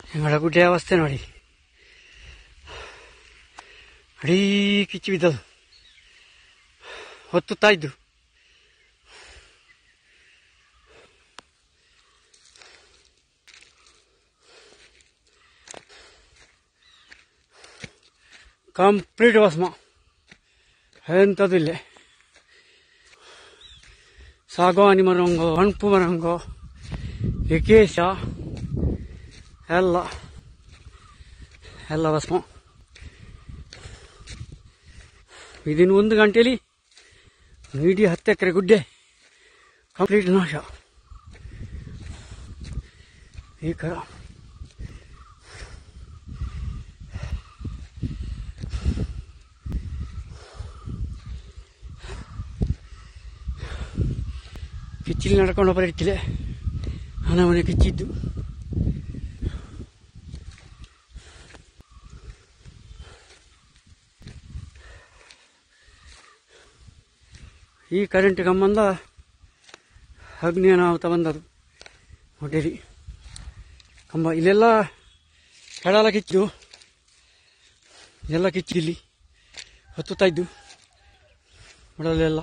ഞങ്ങളുടെ കുട്ടിയ അവസ്ഥ ನೋಡಿ ಅಡೀ ಕಿಚ್ಚಿ ಬಿದ್ದದು ಹೊತ್ತುತ್ತಾ ಇದ್ದು ಕಂಪ್ಲೀಟ್ ಭಸ್ಮ ಎಂಥದ್ದು ಇಲ್ಲೇ ಸಾಗವಾನಿ ಮರಂಗೋ ಹಣ್ಪು ಮರಂಗೋ ಏಕೇಶ ಎಲ್ಲ ಭಸ್ಮ ಇದನ್ನು 1 ಗಂಟೆಯಲ್ಲಿ ಇಡೀ 10 ಎಕರೆ ಗುಡ್ಡೆ ಕಂಪ್ಲೀಟ್ ನಾಶ ಈ ಕರ ಕಿಚ್ಚಿಲಿ ನಡ್ಕೊಂಡು ಒಬ್ಬರು ಇರ್ತಿಲೆ ಮನೆ ಕಿಚ್ಚಿದ್ದು ಈ ಕರೆಂಟ್ ಕಂಬಂದ ಅಗ್ನಿ ಅನಾಹುತ ಬಂದದು ಹೊಟ್ಟೆಲಿ ಕಂಬ ಇಲ್ಲೆಲ್ಲ ಕೆಳಲ ಕಿಚ್ಚಿದ್ದು ಎಲ್ಲ ಕಿಚ್ಚಿಲ್ಲಿ ಹೊತ್ತುತ್ತಾ ಇದ್ದು ಒಡಲೆಲ್ಲ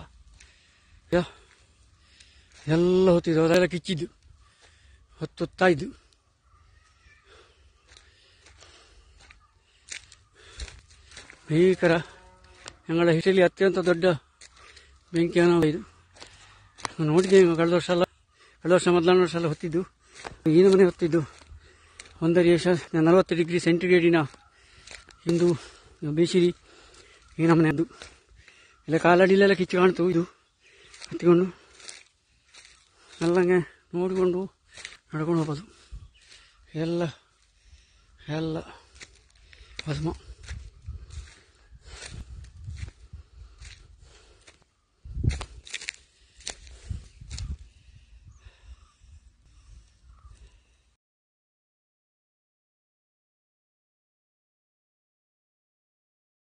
ಎಲ್ಲ ಹೊತ್ತಿದ್ದು ಅದೆಲ್ಲ ಕಿಚ್ಚಿದ್ದು ಹೊತ್ತುತ್ತಾ ಇದ್ದು ಭೀಕರ ഞങ്ങളുടെ ಹಿಸ್ಟ್ರಿಯಲ್ಲಿ ಅತ್ಯಂತ ದೊಡ್ಡ ಬೆಂಕಿ ಅನಾಹುತ ಇದು ನೋಡಿದ್ದೇವೆ ಕಳೆದ ವರ್ಷ ಮೊದಲನೇ ವರ್ಷ ಎಲ್ಲ ಹೊತ್ತಿದ್ದು ಈ ನಮನೆ ಹೊತ್ತಿದ್ದು 40 ಡಿಗ್ರಿ ಸೆಂಟಿಗ್ರೇಡಿನ ಇಂದು ಬೇಸಿರಿ ಈ ನಮನೆ ಅದು ಇಲ್ಲ ಕಾಲಡಿಲೆಲ್ಲ ಕಿಚ್ಚು ಕಾಣ್ತು ಇದು ಹತ್ತಿಕೊಂಡು ಎಲ್ಲಂಗೆ ನೋಡಿಕೊಂಡು ನಡ್ಕೊಂಡು ಹೋಗೋದು ಎಲ್ಲ ಭಸ್ಮ